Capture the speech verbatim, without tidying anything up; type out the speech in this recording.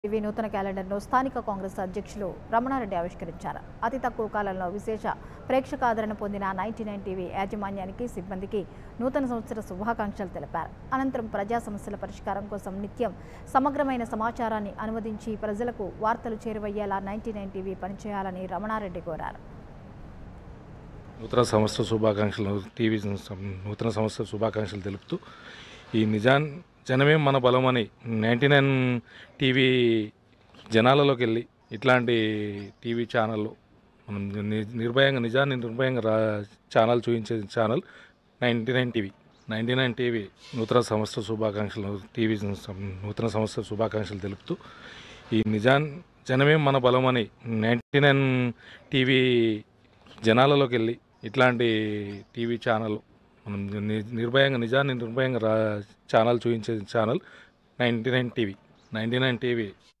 TV నూతన క్యాలెండర్ను స్థానిక కాంగ్రెస్ అధ్యక్షులు రమణారెడ్డి ఆవిష్కరించారు. అతి తక్కువ కాలంలో విశేష ప్రేక్షకాదరణ పొందిన నైన్టీ నైన్ టీవీ యాజమాన్యానికి, సిబ్బందికి నూతన సంవత్సర శుభాకాంక్షలు తెలిపారు. అనంతరం ప్రజా సమస్యల పరిష్కారం కోసం నిత్యం సమగ్రమైన సమాచారాన్ని అనువదించి ప్రజలకు వార్తలు చేరువయ్యేలా నైన్టీ నైన్ టీవీ పనిచేయాలని రమణారెడ్డి కోరారు. నూతన సంవత్సర శుభాకాంక్షలు టీవీ నూతన సంవత్సర శుభాకాంక్షలు తెలుపుతూ ఈ నిజాన్ జనమే మన బలం అని నైంటీ నైన్ టీవీ జనాలలోకి వెళ్ళి ఇట్లాంటి టీవీ ఛానళ్ళు మనం నిర్భయంగా నిజాన్ని నిర్భయంగా రా ఛానల్ చూపించే channel ninety nine TV ninety nine TV నూతన సంవత్సర శుభాకాంక్షలు టీవీ నూతన సంవత్సర శుభాకాంక్షలు తెలుపుతూ ఈ నిజాన్ జనమే మన బలం అని నైంటీ నైన్ టీవీ జనాలలోకి వెళ్ళి ఇట్లాంటి టీవీ ఛానల్ మనం నిర్భయంగా నిజాన్ని నిర్భయంగా రా ఛానల్ చూపించే channel ninety nine TV ninety nine TV